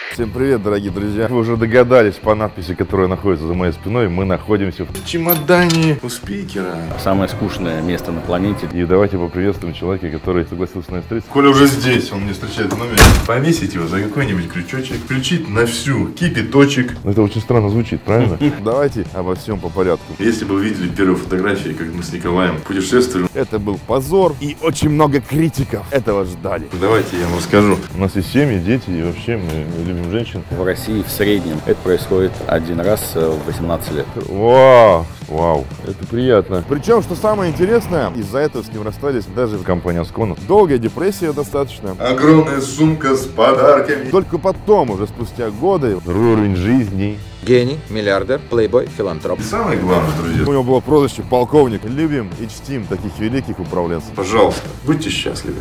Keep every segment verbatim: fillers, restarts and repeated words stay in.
Всем привет, дорогие друзья! Вы уже догадались по надписи, которая находится за моей спиной, мы находимся в чемодане у спикера. Самое скучное место на планете. И давайте поприветствуем человека, который согласился с нами встретиться. Коля уже здесь, он мне встречает в номере. Повесить его за какой-нибудь крючочек, включить на всю кипяточек. Это очень странно звучит, правильно? Давайте обо всем по порядку. Если бы вы видели первые фотографии, как мы с Николаем путешествовали, это был позор и очень много критиков этого ждали. Давайте я вам расскажу. У нас есть семьи, дети и вообще мы любим женщин. В России в среднем это происходит один раз в восемнадцать лет. Вау, вау, это приятно. Причем, что самое интересное, из-за этого с ним расстались даже в компании Ascona. Долгая депрессия достаточно. Огромная сумка с подарками. Только потом, уже спустя годы, уровень жизни. Гений, миллиардер, плейбой, филантроп. И самое главное, друзья, у него было прозвище полковник. Любим и чтим таких великих управленцев. Пожалуйста, будьте счастливы.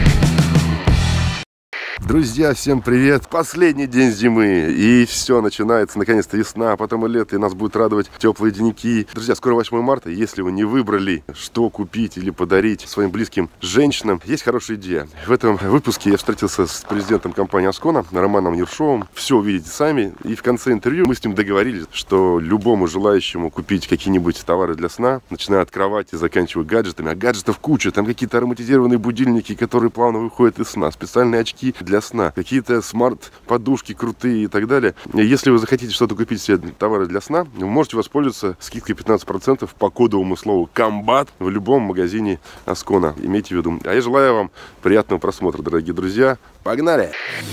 Друзья, всем привет! Последний день зимы, и все, начинается наконец-то весна, а потом и лето, и нас будет радовать теплые деньки. Друзья, скоро восьмое марта, если вы не выбрали, что купить или подарить своим близким женщинам, есть хорошая идея. В этом выпуске я встретился с президентом компании Ascona, Романом Ершовым. Все увидите сами, и в конце интервью мы с ним договорились, что любому желающему купить какие-нибудь товары для сна, начиная от кровати, заканчивая гаджетами, а гаджетов куча, там какие-то ароматизированные будильники, которые плавно выходят из сна, специальные очки для сна, какие-то смарт-подушки крутые и так далее. Если вы захотите что-то купить себе товары для сна, вы можете воспользоваться скидкой пятнадцать процентов по кодовому слову «Комбат» в любом магазине Ascona. Имейте в виду. А я желаю вам приятного просмотра, дорогие друзья. Погнали!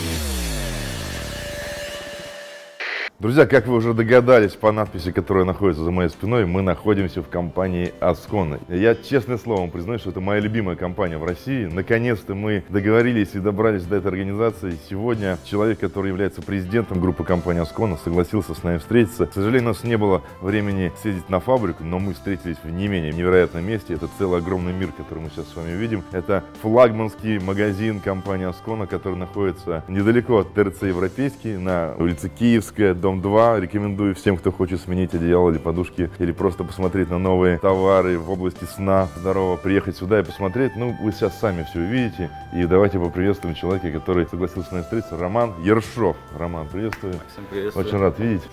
Друзья, как вы уже догадались по надписи, которая находится за моей спиной, мы находимся в компании Ascona. Я, честное слово, вам признаюсь, что это моя любимая компания в России. Наконец-то мы договорились и добрались до этой организации. Сегодня человек, который является президентом группы компании Ascona, согласился с нами встретиться. К сожалению, у нас не было времени съездить на фабрику, но мы встретились в не менее невероятном месте. Это целый огромный мир, который мы сейчас с вами видим. Это флагманский магазин компании Ascona, который находится недалеко от ТРЦ Европейский, на улице Киевская, дом два. Рекомендую всем, кто хочет сменить одеяло или подушки, или просто посмотреть на новые товары в области сна. Здорово, приехать сюда и посмотреть. Ну, вы сейчас сами все увидите. И давайте поприветствуем человека, который согласился с нами встретиться, Роман Ершов. Роман, приветствую. Всем приветствую. Очень рад видеть.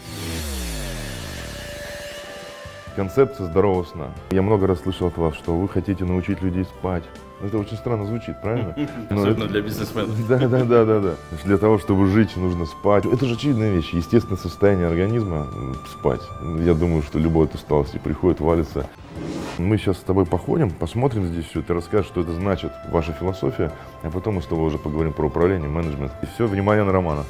Концепция здорового сна. Я много раз слышал от вас, что вы хотите научить людей спать. Это очень странно звучит, правильно? Особенно для бизнесменов. Да, да, да, да, да. Для того, чтобы жить, нужно спать. Это же очевидная вещь. Естественное состояние организма спать. Я думаю, что любой от усталости приходит, валится. Мы сейчас с тобой походим, посмотрим здесь все. Ты расскажешь, что это значит, ваша философия, а потом мы с тобой уже поговорим про управление, менеджмент. И все, внимание на Романа.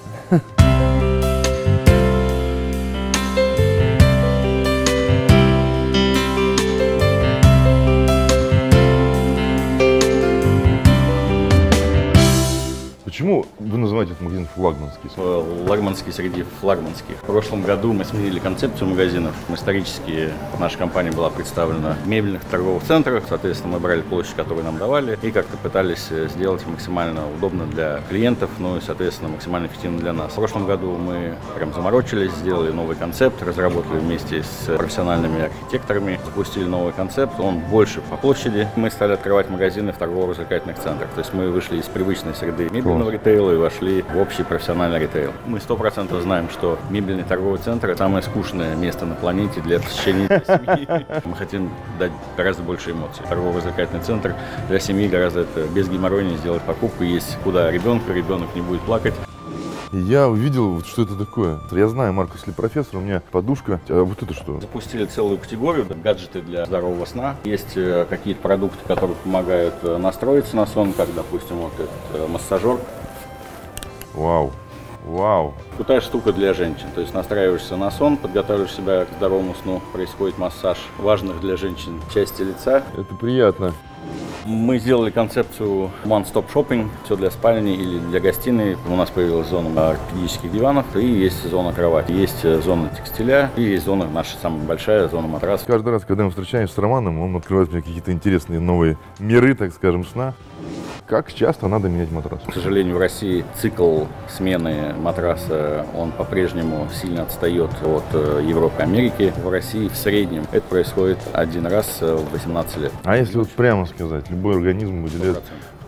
Почему вы называете этот магазин флагманский? Флагманский среди флагманских. В прошлом году мы сменили концепцию магазинов. Исторически наша компания была представлена в мебельных торговых центрах. Соответственно, мы брали площадь, которую нам давали, и как-то пытались сделать максимально удобно для клиентов, ну и, соответственно, максимально эффективно для нас. В прошлом году мы прям заморочились, сделали новый концепт, разработали вместе с профессиональными архитекторами, запустили новый концепт. Он больше по площади. Мы стали открывать магазины в торгово-развлекательных центрах. То есть мы вышли из привычной среды мебельного ритейла и вошли в общий профессиональный ритейл. Мы сто процентов знаем, что мебельный торговый центр – это самое скучное место на планете для посещения семьи. Мы хотим дать гораздо больше эмоций. Торгово-развлекательный центр для семьи гораздо это без геморройнее сделать покупку. Есть куда ребенка, ребенок не будет плакать. Я увидел, что это такое. Я знаю, Маркус Ли профессор, у меня подушка. А вот это что? Запустили целую категорию гаджеты для здорового сна. Есть какие-то продукты, которые помогают настроиться на сон, как, допустим, вот этот массажер. Вау, вау. Крутая штука для женщин. То есть настраиваешься на сон, подготавливаешь себя к здоровому сну, происходит массаж важных для женщин части лица. Это приятно. Мы сделали концепцию One Stop Shopping, все для спальни или для гостиной. У нас появилась зона ортопедических диванов и есть зона кровати, есть зона текстиля и есть зона, наша самая большая, зона матраса. Каждый раз, когда мы встречаемся с Романом, он открывает мне какие-то интересные новые миры, так скажем, сна. Как часто надо менять матрас? К сожалению, в России цикл смены матраса, он по-прежнему сильно отстает от Европы и Америки. В России в среднем это происходит один раз в восемнадцать лет. А если вот прямо сказать, любой организм выделяет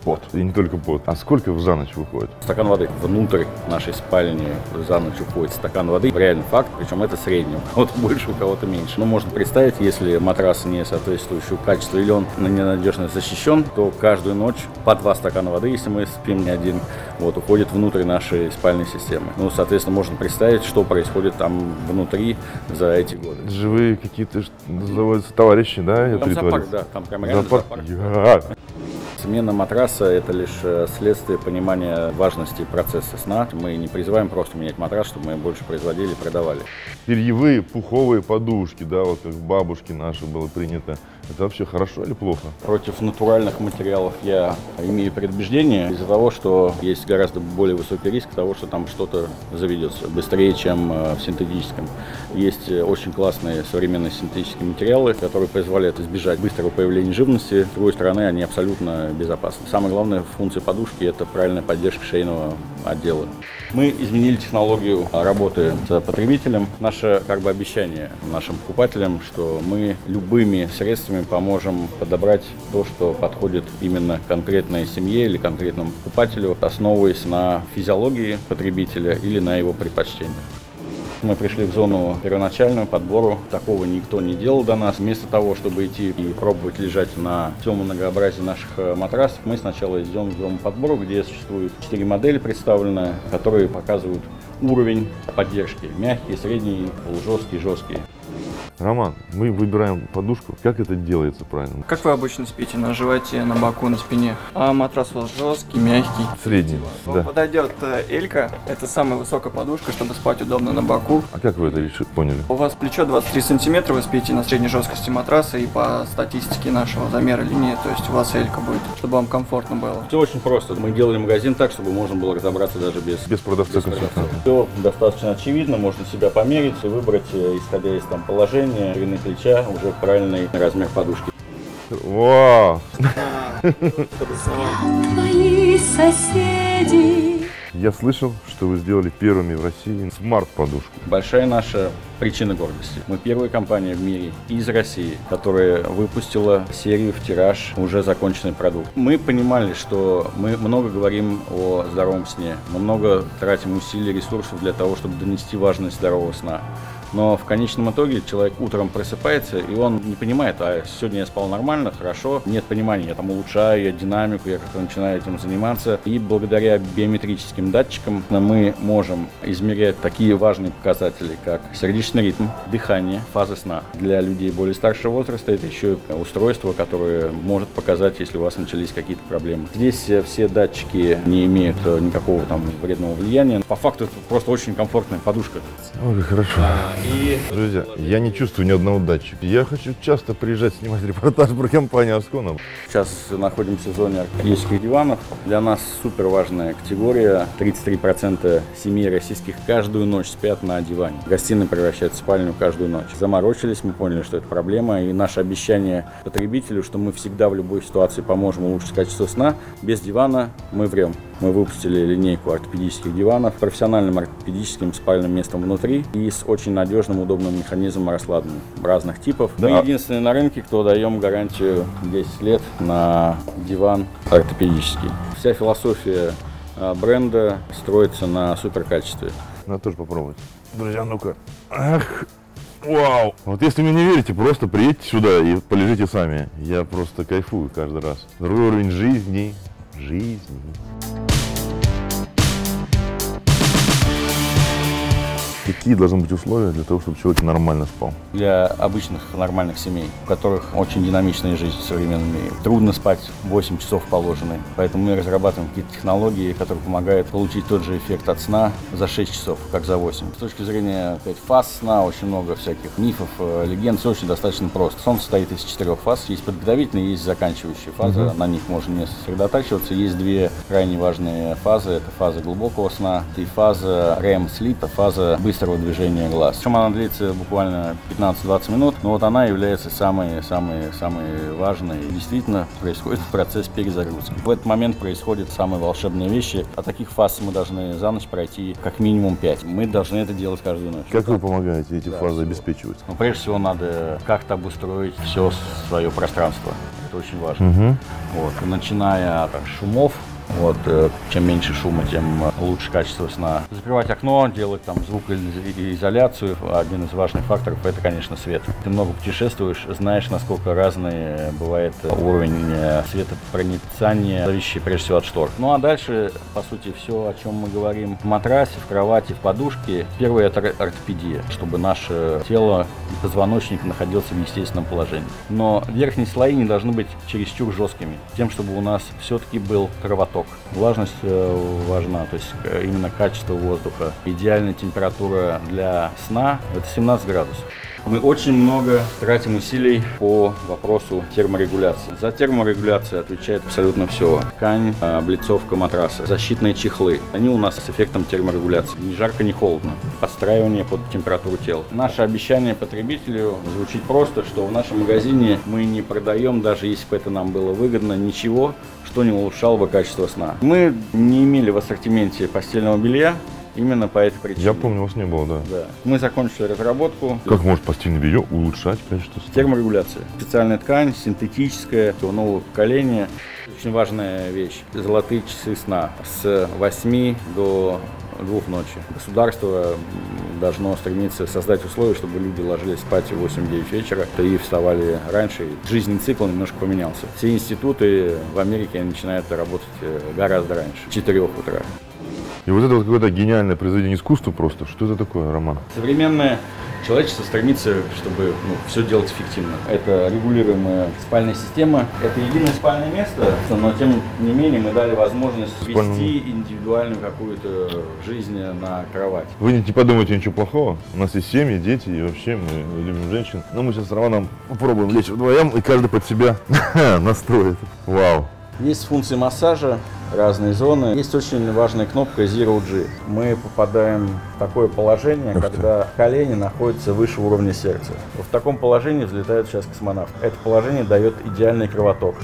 пот. И не только пот. А сколько за ночь выходит? Стакан воды. Внутрь нашей спальни за ночь уходит стакан воды. Реальный факт, причем это средний. У кого-то больше, у кого-то меньше. Но можно представить, если матрас не соответствующего качества или он ненадежно защищен, то каждую ночь по два стакана воды, если мы спим не один, вот, уходит внутрь нашей спальной системы. Ну, соответственно, можно представить, что происходит там внутри за эти годы. Живые какие-то называются товарищи, да? Там зоопарк, да, там прямо реально зоопарк. зоопарк. Смена матраса – это лишь следствие понимания важности процесса сна. Мы не призываем просто менять матрас, чтобы мы больше производили и продавали. Перьевые пуховые подушки, да, вот как бабушки наши было принято. Это вообще хорошо или плохо? Против натуральных материалов я имею предубеждение из-за того, что есть гораздо более высокий риск того, что там что-то заведется быстрее, чем в синтетическом. Есть очень классные современные синтетические материалы, которые позволяют избежать быстрого появления живности. С другой стороны, они абсолютно безопасны. Самая главная функция подушки – это правильная поддержка шейного отдела. Мы изменили технологию работы с потребителем. Наше как бы обещание нашим покупателям, что мы любыми средствами поможем подобрать то, что подходит именно конкретной семье или конкретному покупателю, основываясь на физиологии потребителя или на его предпочтениях. Мы пришли в зону первоначальную подбору. Такого никто не делал до нас. Вместо того, чтобы идти и пробовать лежать на всем многообразии наших матрасов, мы сначала идем в зону подбора, где существует четыре модели представлены, которые показывают уровень поддержки. Мягкие, средние, полужесткие, жесткие. Роман, мы выбираем подушку. Как это делается правильно? Как вы обычно спите? На животе, на боку, на спине? А матрас у вас жесткий, мягкий? Средний, Вам да. подойдет элька. Это самая высокая подушка, чтобы спать удобно на боку. А как вы это решили, поняли? У вас плечо двадцать три сантиметра, вы спите на средней жесткости матраса, и по статистике нашего замера линии, то есть у вас элька будет, чтобы вам комфортно было. Все очень просто. Мы делали магазин так, чтобы можно было разобраться даже без, без продавца консультанта. Все достаточно очевидно, можно себя померить и выбрать, исходя из там положения, ширины плеча, уже правильный размер подушки. Вау! Твои соседи. Я слышал, что вы сделали первыми в России смарт-подушку. Большая наша причина гордости. Мы первая компания в мире из России, которая выпустила серию в тираж уже законченный продукт. Мы понимали, что мы много говорим о здоровом сне. Мы много тратим усилий, ресурсов для того, чтобы донести важность здорового сна. Но в конечном итоге человек утром просыпается, и он не понимает, а сегодня я спал нормально, хорошо, нет понимания, я там улучшаю, я динамику, я как-то начинаю этим заниматься. И благодаря биометрическим датчикам мы можем измерять такие важные показатели, как сердечный ритм, дыхание, фазы сна. Для людей более старшего возраста это еще и устройство, которое может показать, если у вас начались какие-то проблемы. Здесь все датчики не имеют никакого там вредного влияния. По факту это просто очень комфортная подушка. Ой, хорошо. И... Друзья, я не чувствую ни одного датчика. Я хочу часто приезжать снимать репортаж про компанию Ascona. Сейчас находимся в зоне ортопедических диванов. Для нас супер важная категория. тридцать три процента семей российских каждую ночь спят на диване. Гостиная превращается в спальню каждую ночь. Заморочились, мы поняли, что это проблема. И наше обещание потребителю, что мы всегда в любой ситуации поможем улучшить качество сна. Без дивана мы врем. Мы выпустили линейку ортопедических диванов с профессиональным ортопедическим спальным местом внутри и с очень надежным, удобным механизмом раскладывания разных типов. Да. Мы единственные на рынке, кто даем гарантию десять лет на диван ортопедический. Вся философия бренда строится на суперкачестве. Надо тоже попробовать. Друзья, ну-ка. Ах. Вау! Вот если мне не верите, просто приедьте сюда и полежите сами. Я просто кайфую каждый раз. Другой уровень жизни. Жизни. Какие должны быть условия для того, чтобы человек нормально спал? Для обычных нормальных семей, у которых очень динамичная жизнь в современном мире, трудно спать восемь часов положенные. Поэтому мы разрабатываем какие-то технологии, которые помогают получить тот же эффект от сна за шесть часов, как за восемь. С точки зрения опять, фаз сна, очень много всяких мифов, легенд, все очень достаточно просто. Сон состоит из четырех фаз. Есть подготовительные, есть заканчивающие фазы. Uh-huh. На них можно не сосредотачиваться. Есть две крайне важные фазы. Это фаза глубокого сна и фаза рем sleep, фаза быстрого быстрого движения глаз. Причем она длится буквально пятнадцать-двадцать минут, но вот она является самой-самой-самой важной. Действительно происходит процесс перезагрузки. В этот момент происходят самые волшебные вещи. А таких фаз мы должны за ночь пройти как минимум пять. Мы должны это делать каждую ночь. Как вы помогаете эти да, фазы обеспечивать? Ну, прежде всего, надо как-то обустроить все свое пространство. Это очень важно. Угу. Вот. Начиная от шумов. Вот, чем меньше шума, тем лучше качество сна. Закрывать окно, делать там звукоизоляцию. Один из важных факторов – это, конечно, свет. Ты много путешествуешь, знаешь, насколько разный бывает уровень светопроницания, зависящий прежде всего от штор. Ну а дальше, по сути, все, о чем мы говорим. В матрасе, в кровати, в подушке. Первое – это ортопедия, чтобы наше тело и позвоночник находился в естественном положении. Но верхние слои не должны быть чересчур жесткими, тем, чтобы у нас все-таки был кровоток. Влажность важна, то есть именно качество воздуха. Идеальная температура для сна – это семнадцать градусов. Мы очень много тратим усилий по вопросу терморегуляции. За терморегуляцию отвечает абсолютно все. Ткань, облицовка матраса, защитные чехлы. Они у нас с эффектом терморегуляции. Ни жарко, ни холодно. Подстраивание под температуру тела. Наше обещание потребителю звучит просто, что в нашем магазине мы не продаем, даже если бы это нам было выгодно, ничего, что не улучшало бы качество сна. Мы не имели в ассортименте постельного белья. Именно по этой причине. Я помню, у вас не было, да. Да. Мы закончили разработку. Как может постельное белье улучшать качество сна? Терморегуляция. Специальная ткань, синтетическая, нового поколения. Очень важная вещь. Золотые часы сна с восьми до двух ночи. Государство должно стремиться создать условия, чтобы люди ложились спать в восемь-девять вечера и вставали раньше. Жизненный цикл немножко поменялся. Все институты в Америке начинают работать гораздо раньше, в четырёх утра. И вот это вот какое-то гениальное произведение искусства просто. Что это такое, Роман? Современное человечество стремится, чтобы ну, все делать эффективно. Это регулируемая спальная система. Это единое спальное место, но тем не менее мы дали возможность Спальный... вести индивидуальную какую-то жизнь на кровать. Вы не подумайте ничего плохого. У нас есть семьи, дети и вообще мы любим женщин. Но мы сейчас с Романом попробуем лечь вдвоем и каждый под себя настроит. Вау! Есть функции массажа, разные зоны. Есть очень важная кнопка Zero G. Мы попадаем в такое положение, когда колени находятся выше уровня сердца. В таком положении взлетает сейчас космонавт. Это положение дает идеальный кровоток.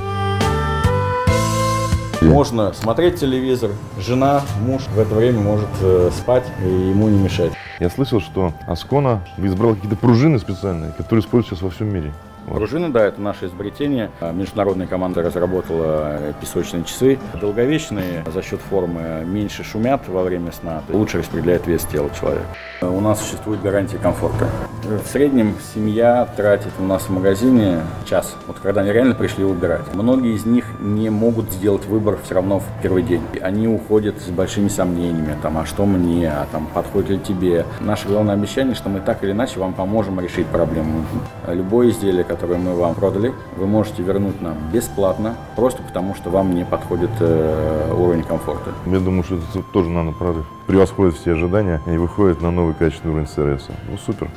Можно смотреть телевизор, жена, муж в это время может э, спать и ему не мешать. Я слышал, что Аскона избрала какие-то пружины специальные, которые используются сейчас во всем мире. Пружины, да, это наше изобретение. Международная команда разработала песочные часы. Долговечные, за счет формы меньше шумят во время сна, лучше распределяет вес тела человека. У нас существует гарантия комфорта. В среднем семья тратит у нас в магазине час, вот когда они реально пришли выбирать. Многие из них не могут сделать выбор все равно в первый день. Они уходят с большими сомнениями, там, а что мне, а там, подходит ли тебе. Наше главное обещание, что мы так или иначе вам поможем решить проблему. Любое изделие, которое мы вам продали, вы можете вернуть нам бесплатно, просто потому что вам не подходит э, уровень комфорта. Я думаю, что это тоже нано-прорыв. Превосходит все ожидания и выходит на новый качественный уровень сервиса. Ну, супер.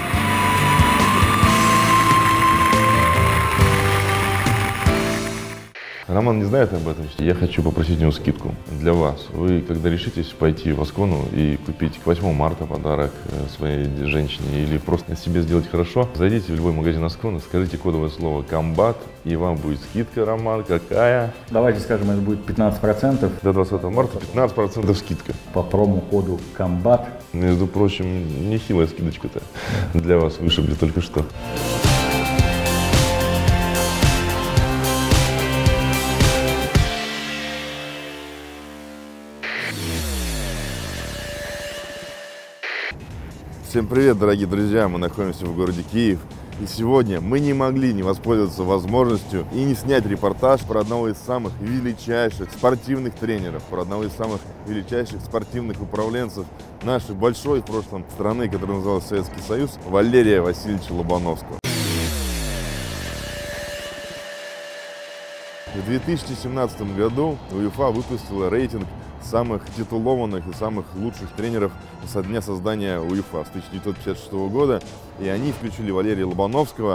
Роман не знает об этом. Я хочу попросить у него скидку для вас. Вы, когда решитесь пойти в Аскону и купить к восьмому марта подарок своей женщине или просто себе сделать хорошо, зайдите в любой магазин Аскона, скажите кодовое слово «Комбат», и вам будет скидка, Роман, какая? Давайте скажем, это будет пятнадцать процентов. До двадцатого марта пятнадцать процентов скидка. По промокоду «Комбат». Между прочим, нехилая скидочка-то для вас вышибли только что. Всем привет, дорогие друзья! Мы находимся в городе Киев. И сегодня мы не могли не воспользоваться возможностью и не снять репортаж про одного из самых величайших спортивных тренеров, про одного из самых величайших спортивных управленцев нашей большой в прошлом страны, которая называлась Советский Союз, Валерия Васильевича Лобановского. В две тысячи семнадцатом году УЕФА выпустила рейтинг самых титулованных и самых лучших тренеров со дня создания УЕФА с тысяча девятьсот пятьдесят шестого года, и они включили Валерия Лобановского в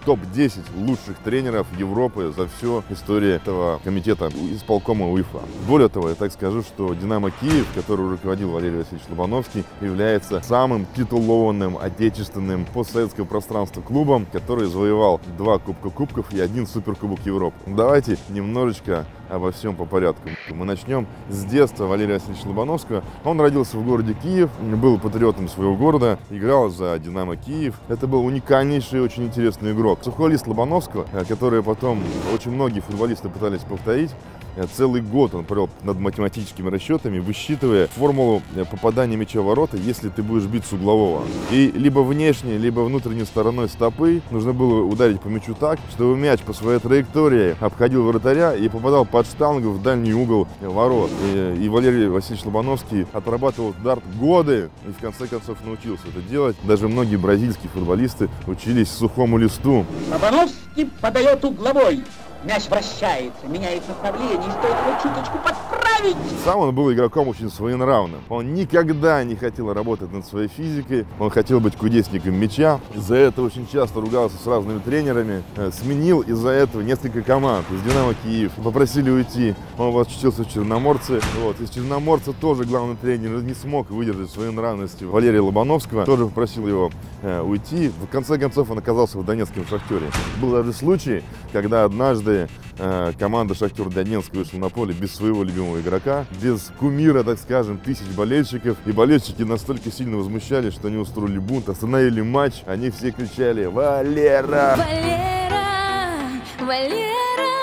топ десять лучших тренеров Европы за всю историю этого комитета исполкома УЕФА. Более того, я так скажу, что «Динамо Киев», который руководил Валерий Васильевич Лобановский, является самым титулованным отечественным постсоветского пространства клубом, который завоевал два Кубка Кубков и один Суперкубок Европы. Давайте немножечко обо всем по порядку. Мы начнем с детства Валерия Васильевича Лобановского. Он родился в городе Киев, был патриотом своего города, играл за «Динамо Киев». Это был уникальнейший, очень интересный игрок. Сухой лист Лобановского, который потом очень многие футболисты пытались повторить. Целый год он провел над математическими расчетами, высчитывая формулу попадания мяча в ворота, если ты будешь бить с углового. И либо внешней, либо внутренней стороной стопы нужно было ударить по мячу так, чтобы мяч по своей траектории обходил вратаря и попадал под штангу в дальний угол ворот. И, и Валерий Васильевич Лобановский отрабатывал дарт годы и в конце концов научился это делать. Даже многие бразильские футболисты учились сухому листу. Лобановский подает угловой. Мяч вращается, меняет направление, и стоит его чуточку подправить. Сам он был игроком очень своенравным. Он никогда не хотел работать над своей физикой, он хотел быть кудесником мяча. Из-за этого очень часто ругался с разными тренерами. Сменил из-за этого несколько команд. Из «Динамо Киев» попросили уйти. Он очутился в «Черноморце». Вот. Из «Черноморца» тоже главный тренер не смог выдержать своей нравности Валерия Лобановского. Тоже попросил его э, уйти. В конце концов он оказался в донецком «Шахтере». Был даже случай, когда однажды команда «Шахтер Донецк» вышла на поле без своего любимого игрока, без кумира, так скажем, тысяч болельщиков. И болельщики настолько сильно возмущались, что они устроили бунт, остановили матч. Они все кричали: «Валера! Валера! Валера!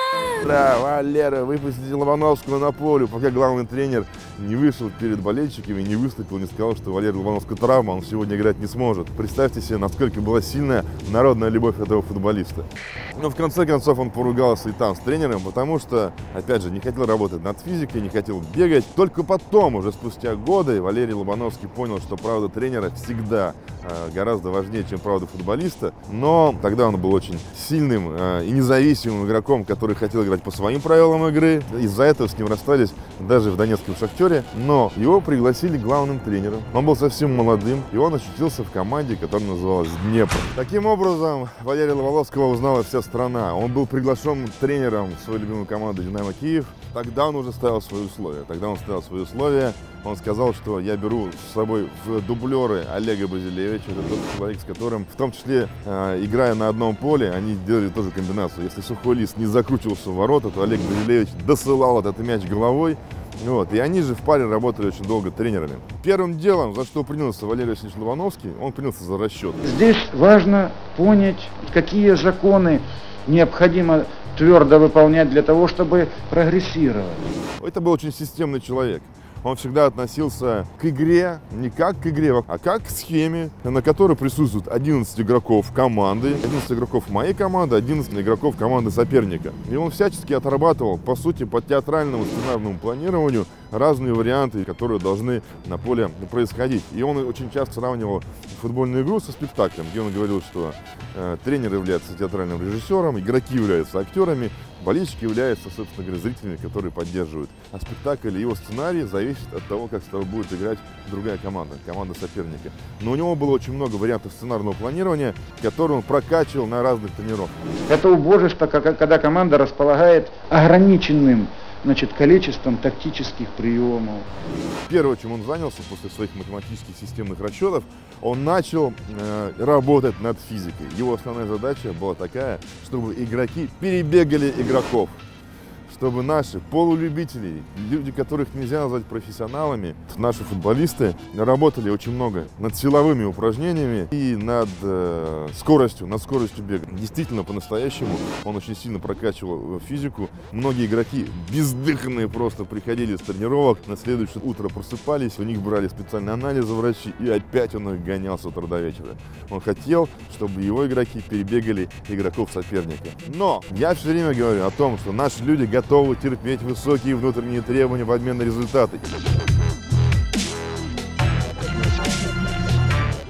Да, Валера, выпустите Лобановского на поле», пока главный тренер не вышел перед болельщиками, не выступил, не сказал, что Валерий Лобановский травма, он сегодня играть не сможет. Представьте себе, насколько была сильная народная любовь этого футболиста. Но в конце концов он поругался и там с тренером, потому что, опять же, не хотел работать над физикой, не хотел бегать. Только потом, уже спустя годы, Валерий Лобановский понял, что правда тренера всегда э, гораздо важнее, чем правда футболиста. Но тогда он был очень сильным э, и независимым игроком, который хотел играть по своим правилам игры. Из-за этого с ним расстались даже в донецком «Шахтере». Но его пригласили главным тренером. Он был совсем молодым, и он очутился в команде, которая называлась «Днепр». Таким образом, Валерия Лобановского узнала вся страна. Он был приглашен тренером в свою любимую команду «Динамо Киев». Тогда он уже ставил свои условия. Тогда он ставил свои условия. Он сказал, что я беру с собой в дублеры Олега Базилевича. Это тот человек, с которым, в том числе, э, играя на одном поле, они делали тоже комбинацию. Если сухой лист не закручивался в ворота, то Олег Базилевич досылал этот мяч головой. Вот. И они же в паре работали очень долго тренерами. Первым делом, за что принялся Валерий Васильевич Лобановский, он принялся за расчет. Здесь важно понять, какие законы необходимо твердо выполнять для того, чтобы прогрессировать. Это был очень системный человек. Он всегда относился к игре не как к игре, а как к схеме, на которой присутствует одиннадцать игроков команды, одиннадцать игроков моей команды, одиннадцать игроков команды соперника. И он всячески отрабатывал, по сути, по театральному сценарному планированию разные варианты, которые должны на поле происходить. И он очень часто сравнивал футбольную игру со спектаклем, где он говорил, что э, тренер является театральным режиссером, игроки являются актерами, болельщики являются, собственно говоря, зрителями, которые поддерживают. А спектакль и его сценарий зависит от того, как с тобой будет играть другая команда, команда соперника. Но у него было очень много вариантов сценарного планирования, которые он прокачивал на разных тренировках. Это убожество, когда команда располагает ограниченным, значит, количеством тактических приемов. Первое, чем он занялся после своих математических системных расчетов, он начал э, работать над физикой. Его основная задача была такая, чтобы игроки перебегали игроков. Чтобы наши полулюбители, люди, которых нельзя назвать профессионалами, наши футболисты работали очень много над силовыми упражнениями и над э, скоростью, над скоростью бега. Действительно, по-настоящему он очень сильно прокачивал физику. Многие игроки бездыханные просто приходили с тренировок, на следующее утро просыпались, у них брали специальные анализы врачи, и опять он их гонял с утра до вечера. Он хотел, чтобы его игроки перебегали игроков соперника. Но я все время говорю о том, что наши люди готовы готовы терпеть высокие внутренние требования в обмен на результаты.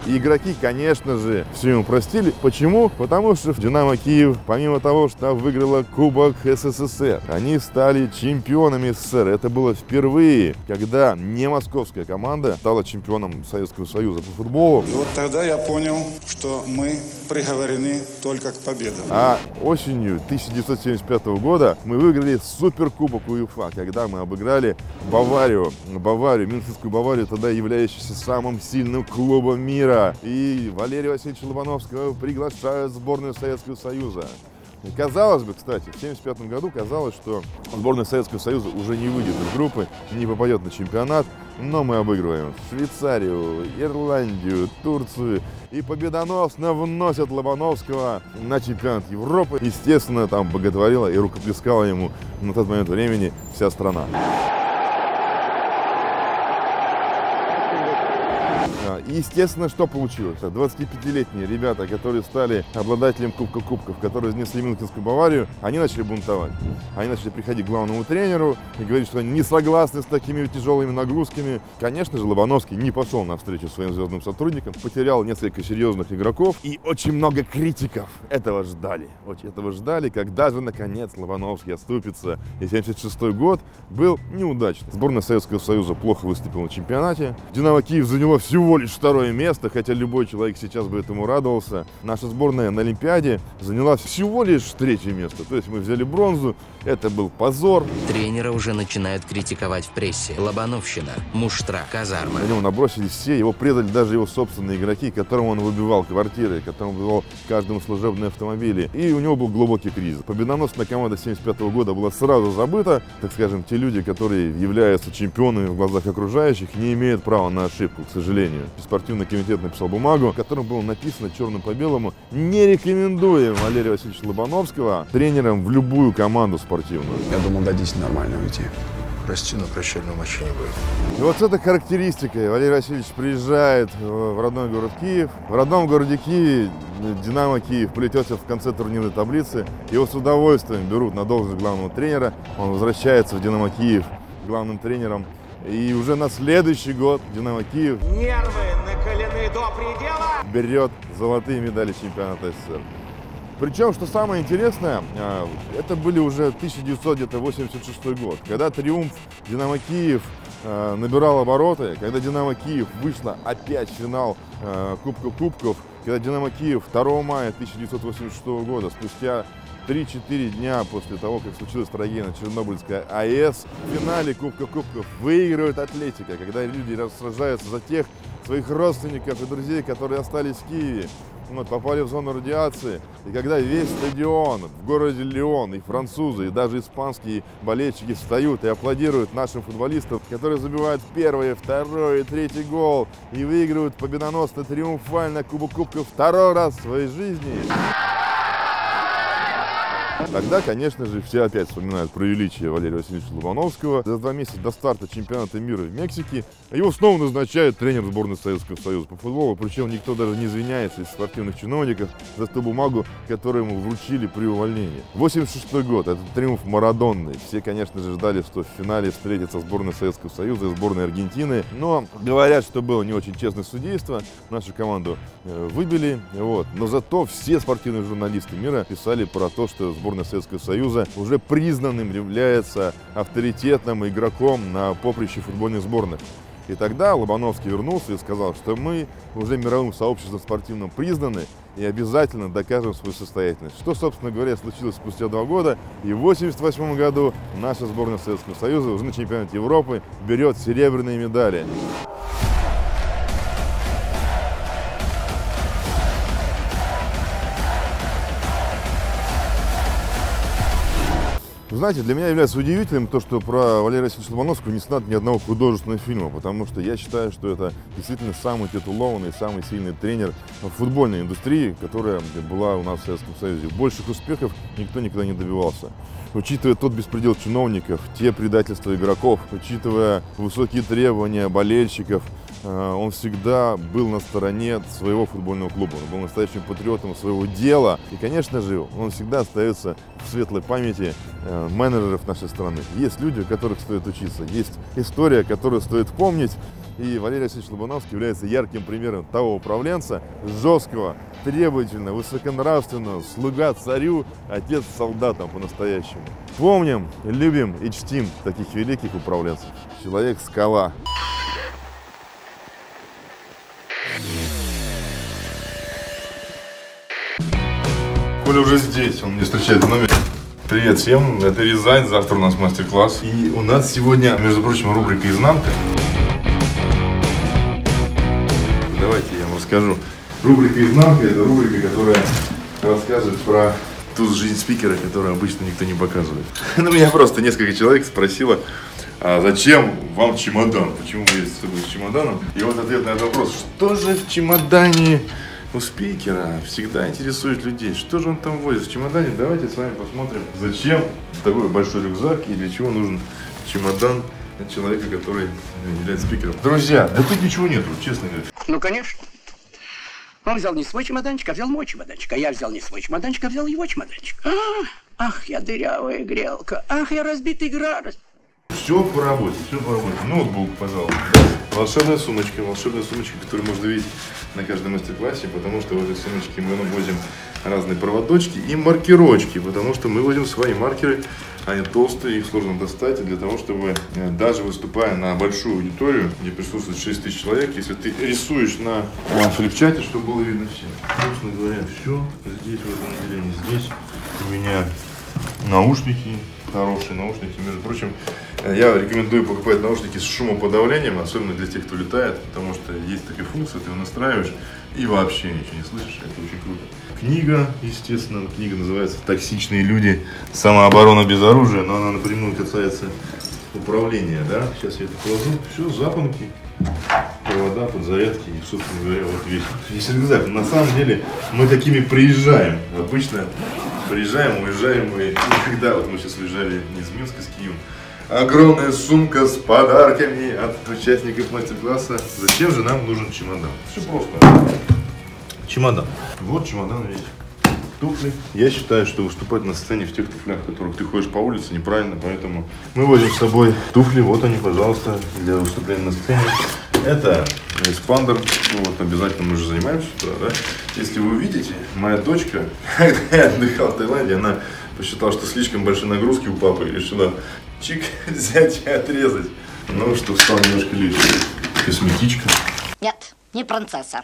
И игроки, конечно же, все ему простили. Почему? Потому что Динамо Киев, помимо того, что выиграла Кубок СССР, они стали чемпионами СССР. Это было впервые, когда не московская команда стала чемпионом Советского Союза по футболу. И вот тогда я понял, что мы приговорены только к победе. А осенью тысяча девятьсот семьдесят пятого года мы выиграли Суперкубок УЕФА, когда мы обыграли Баварию, Баварию, Мюнхенскую Баварию, тогда являющуюся самым сильным клубом мира. И Валерия Васильевича Лобановского приглашают в сборную Советского Союза. И казалось бы, кстати, в тысяча девятьсот семьдесят пятом году казалось, что сборная Советского Союза уже не выйдет из группы, не попадет на чемпионат, но мы обыгрываем Швейцарию, Ирландию, Турцию и победоносно вносят Лобановского на чемпионат Европы. Естественно, там боготворила и рукоплескала ему на тот момент времени вся страна. И, естественно, что получилось? двадцатипятилетние ребята, которые стали обладателем Кубка Кубков, которые изнесли Мюнхенскую Баварию, они начали бунтовать. Они начали приходить к главному тренеру и говорить, что они не согласны с такими тяжелыми нагрузками. Конечно же, Лобановский не пошел навстречу своим звездным сотрудникам, потерял несколько серьезных игроков и очень много критиков этого ждали. Очень этого ждали, когда же, наконец, Лобановский отступится. И семьдесят шестой год был неудачный. Сборная Советского Союза плохо выступила на чемпионате. Динамо Киев заняла всего лишь второе место, хотя любой человек сейчас бы этому радовался. Наша сборная на Олимпиаде заняла всего лишь третье место. То есть мы взяли бронзу, это был позор. Тренера уже начинают критиковать в прессе. Лобановщина, муштра, казарма. На него набросились все, его предали даже его собственные игроки, которым он выбивал квартиры, которым выбивал каждому служебные автомобили. И у него был глубокий кризис. Победоносная команда семьдесят пятого года была сразу забыта. Так скажем, те люди, которые являются чемпионами в глазах окружающих, не имеют права на ошибку, к сожалению. Спортивный комитет написал бумагу, в котором было написано черным по белому: не рекомендуем Валерия Васильевича Лобановского тренером в любую команду спортивную. Я думал, дадите нормально уйти. Прости, но прощального матча не будет. И вот с этой характеристикой Валерий Васильевич приезжает в родной город Киев. В родном городе Киеве Динамо Киев полетелся в конце турнирной таблицы. Его с удовольствием берут на должность главного тренера. Он возвращается в Динамо Киев главным тренером. И уже на следующий год Динамо Киев нервы накалены до предела, берет золотые медали чемпионата СССР. Причем, что самое интересное, это были уже тысяча девятьсот восемьдесят шестой год, когда триумф Динамо Киев набирал обороты, когда Динамо Киев вышла опять в финал Кубка Кубков, когда Динамо Киев второго мая тысяча девятьсот восемьдесят шестого года, спустя три-четыре дня после того, как случилась трагедия на Чернобыльской АЭС, в финале Кубка Кубков выигрывает Атлетика, когда люди сражаются за тех своих родственников и друзей, которые остались в Киеве, вот, попали в зону радиации. И когда весь стадион в городе Лион, и французы, и даже испанские болельщики встают и аплодируют нашим футболистам, которые забивают первый, второй и третий гол и выигрывают победоносно, триумфально Кубок Кубков второй раз в своей жизни. Тогда, конечно же, все опять вспоминают про величие Валерия Васильевича Лобановского. За два месяца до старта чемпионата мира в Мексике его снова назначают тренер сборной Советского Союза по футболу. Причем никто даже не извиняется из спортивных чиновников за ту бумагу, которую ему вручили при увольнении. восемьдесят шестой год, это триумф Марадонны. Все, конечно же, ждали, что в финале встретится сборная Советского Союза и сборная Аргентины. Но говорят, что было не очень честное судейство. Нашу команду выбили. Вот. Но зато все спортивные журналисты мира писали про то, что сборная Сборная Советского Союза уже признанным является авторитетным игроком на поприще футбольных сборных. И тогда Лобановский вернулся и сказал, что мы уже мировым сообществом спортивным признаны и обязательно докажем свою состоятельность. Что, собственно говоря, случилось спустя два года. И в восемьдесят восьмом году наша сборная Советского Союза уже на чемпионате Европы берет серебряные медали. Знаете, для меня является удивительным то, что про Валерия Васильевича Лобановского не снято ни одного художественного фильма, потому что я считаю, что это действительно самый титулованный, самый сильный тренер в футбольной индустрии, которая была у нас в Советском Союзе. Больших успехов никто никогда не добивался. Учитывая тот беспредел чиновников, те предательства игроков, учитывая высокие требования болельщиков, он всегда был на стороне своего футбольного клуба. Он был настоящим патриотом своего дела. И, конечно же, он всегда остается в светлой памяти менеджеров нашей страны. Есть люди, у которых стоит учиться. Есть история, которую стоит помнить. И Валерий Васильевич Лобановский является ярким примером того управленца, жесткого, требовательного, высоконравственного, слуга царю, отец солдатам по-настоящему. Помним, любим и чтим таких великих управленцев. Человек-скала. Коля уже здесь, он меня встречает в номере. Привет всем, это Рязань, завтра у нас мастер-класс. И у нас сегодня, между прочим, рубрика «Изнанка». Давайте я вам расскажу. Рубрика «Изнанка» — это рубрика, которая рассказывает про ту жизнь спикера, которую обычно никто не показывает. Ну, меня просто несколько человек спросило, а зачем вам чемодан? Почему вы ездите с собой с чемоданом? И вот ответ на этот вопрос. Что же в чемодане у спикера всегда интересует людей? Что же он там возит в чемодане? Давайте с вами посмотрим, зачем такой большой рюкзак и для чего нужен чемодан человека, который является спикером. Друзья, да тут ничего нету, честно говоря. Ну, конечно. Он взял не свой чемоданчик, а взял мой чемоданчик. А я взял не свой чемоданчик, а взял его чемоданчик. А, ах, я дырявая грелка. Ах, я разбитый градус. Все по работе, все по работе. Ноутбук, пожалуйста. Волшебная сумочка, волшебная сумочка, которую можно видеть на каждом мастер-классе, потому что в этой сумочке мы возим разные проводочки и маркерочки, потому что мы возим свои маркеры, они толстые, их сложно достать, и для того, чтобы, даже выступая на большую аудиторию, где присутствует шесть тысяч человек, если ты рисуешь на флипчате, чтобы было видно всем. Собственно говоря, все здесь, в этом отделении. Здесь у меня наушники, хорошие наушники, между прочим. Я рекомендую покупать наушники с шумоподавлением, особенно для тех, кто летает, потому что есть такая функция, ты его настраиваешь и вообще ничего не слышишь, это очень круто. Книга, естественно, книга называется «Токсичные люди. Самооборона без оружия», но она напрямую касается управления, да. Сейчас я это положу, все, запонки, провода, подзарядки и, собственно говоря, вот весь, весь рюкзак. На самом деле мы такими приезжаем, обычно приезжаем, уезжаем мы, никогда, вот мы сейчас уезжали не из Минска, с Киева. Огромная сумка с подарками от участников мастер-класса. Зачем же нам нужен чемодан? Все просто. Чемодан. Вот чемодан, видите. Туфли. Я считаю, что выступать на сцене в тех туфлях, в которых ты ходишь по улице, неправильно, поэтому мы возим с собой туфли. Вот они, пожалуйста, для выступления на сцене. Это эспандер. Ну, вот обязательно мы же занимаемся туда, да? Если вы увидите, моя дочка, когда я отдыхал в Таиланде, она посчитала, что слишком большие нагрузки у папы, и решила чик взять и отрезать. Ну, что стало немножко лишним. Косметичка. Нет, не принцесса.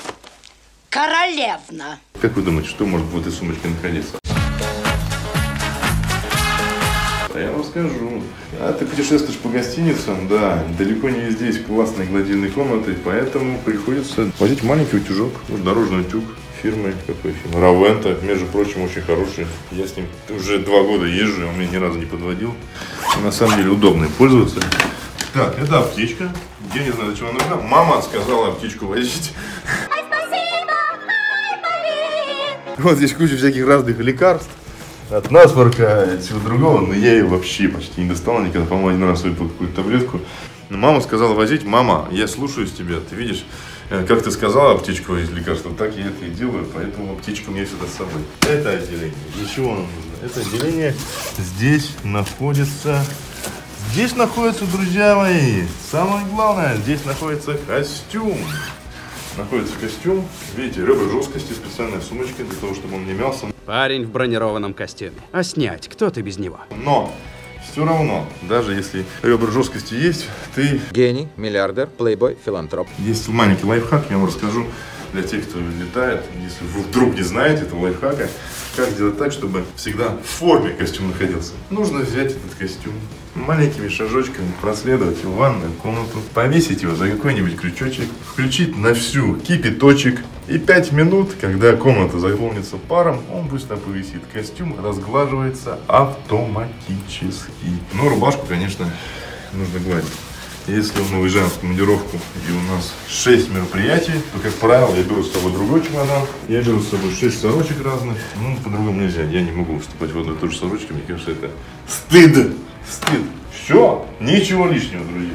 Королевна. Как вы думаете, что может в этой сумочке находиться? А я вам скажу. А ты путешествуешь по гостиницам, да, далеко не везде есть классные гладильные комнаты, поэтому приходится возить маленький утюжок, вот дорожный утюг фирмы, какой фирмы? Равента, между прочим, очень хороший. Я с ним уже два года езжу, он меня ни разу не подводил. И на самом деле удобно пользоваться. Так, это аптечка. Я не знаю, зачем она нужна. Мама сказала аптечку возить. Вот здесь куча всяких разных лекарств. От насморка, от всего другого. Но я ее вообще почти не достал никогда. По-моему, один раз выпил какую-то таблетку. Но мама сказала возить. Мама, я слушаюсь тебя. Ты видишь, как ты сказала аптечку возить лекарства, так я это и делаю. Поэтому аптечка у меня всегда с собой. Это отделение. Для чего нам нужно? Это отделение здесь находится... Здесь находится, друзья мои, самое главное, здесь находится костюм. Находится костюм, видите, ребра жесткости, специальная сумочка для того, чтобы он не мялся. Парень в бронированном костюме. А снять, кто ты без него? Но все равно, даже если ребра жесткости есть, ты... Гений, миллиардер, плейбой, филантроп. Есть маленький лайфхак, я вам расскажу для тех, кто летает, если вы вдруг не знаете этого лайфхака, как сделать так, чтобы всегда в форме костюм находился. Нужно взять этот костюм, маленькими шажочками проследовать в ванную комнату, повесить его за какой-нибудь крючочек, включить на всю кипяточек, и пять минут, когда комната заполнится паром, он быстро повисит. Костюм разглаживается автоматически. Но рубашку, конечно, нужно гладить. Если мы уезжаем в командировку и у нас шесть мероприятий, то, как правило, я беру с собой другой чемодан. Я беру с собой шесть сорочек разных. Ну, по-другому нельзя. Я не могу выступать в одной и той же сорочке. Мне кажется, это стыд. Стыд. Все. Ничего лишнего, друзья.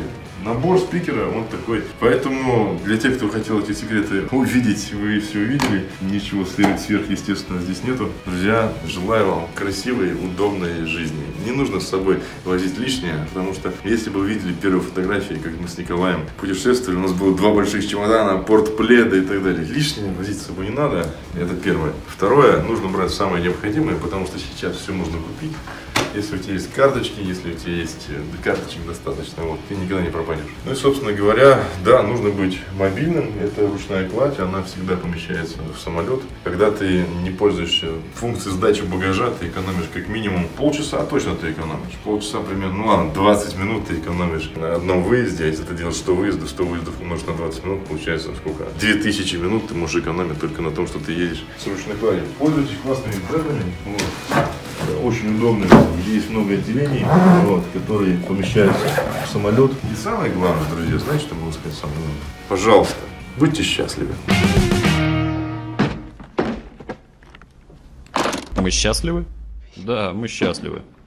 Набор спикера, он такой. Поэтому для тех, кто хотел эти секреты увидеть, вы все увидели. Ничего сверхъестественного здесь нету. Друзья, желаю вам красивой, удобной жизни. Не нужно с собой возить лишнее, потому что если бы вы видели первые фотографии, как мы с Николаем путешествовали, у нас было два больших чемодана, портпледа и так далее. Лишнее возить с собой не надо. Это первое. Второе, нужно брать самое необходимое, потому что сейчас все можно купить. Если у тебя есть карточки, если у тебя есть карточек достаточно, вот, ты никогда не пропадешь. Ну и, собственно говоря, да, нужно быть мобильным. Это ручная кладь, она всегда помещается в самолет. Когда ты не пользуешься функцией сдачи багажа, ты экономишь как минимум полчаса, а точно ты экономишь. Полчаса примерно, ну ладно, двадцать минут ты экономишь на одном выезде. А если ты делаешь сто выездов, сто выездов умножить на двадцать минут, получается сколько? две тысячи минут ты можешь экономить только на том, что ты едешь с ручной кладью. Пользуйтесь классными брендами. Вот. Очень удобно, где есть много отделений, вот, которые помещаются в самолет. И самое главное, друзья, знаете, что могу сказать самое главное? Пожалуйста, будьте счастливы. Мы счастливы? Да, мы счастливы.